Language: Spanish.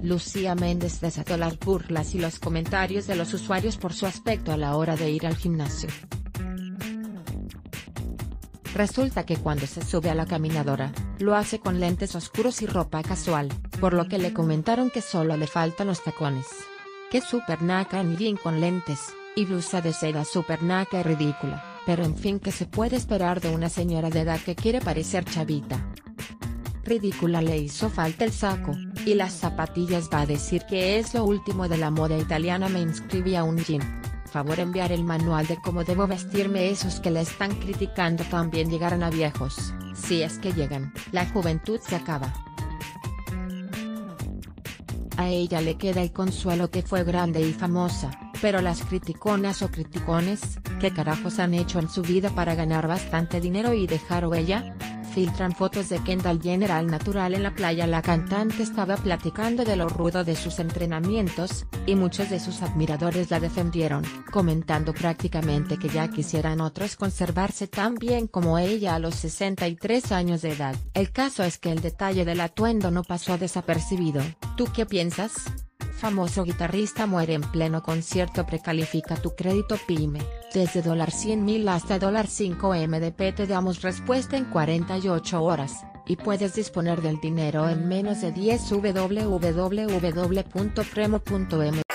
Lucía Méndez desató las burlas y los comentarios de los usuarios por su aspecto a la hora de ir al gimnasio. Resulta que cuando se sube a la caminadora, lo hace con lentes oscuros y ropa casual, por lo que le comentaron que solo le faltan los tacones. Que super naca en jean con lentes, y blusa de seda super naca y ridícula, pero en fin, ¿qué se puede esperar de una señora de edad que quiere parecer chavita? Ridícula le hizo falta el saco, y las zapatillas. Va a decir que es lo último de la moda italiana. Me inscribí a un gym. Favor enviar el manual de cómo debo vestirme. Esos que la están criticando también llegarán a viejos, si es que llegan. La juventud se acaba. A ella le queda el consuelo que fue grande y famosa, pero las criticonas o criticones, ¿qué carajos han hecho en su vida para ganar bastante dinero y dejar huella? Filtran fotos de Kendall Jenner al natural en la playa. La cantante estaba platicando de lo rudo de sus entrenamientos, y muchos de sus admiradores la defendieron, comentando prácticamente que ya quisieran otros conservarse tan bien como ella a los 63 años de edad. El caso es que el detalle del atuendo no pasó desapercibido. ¿Tú qué piensas? Famoso guitarrista muere en pleno concierto. Precalifica tu crédito PYME, desde $100,000 hasta $5M Te damos respuesta en 48 horas, y puedes disponer del dinero en menos de 10. www.premo.m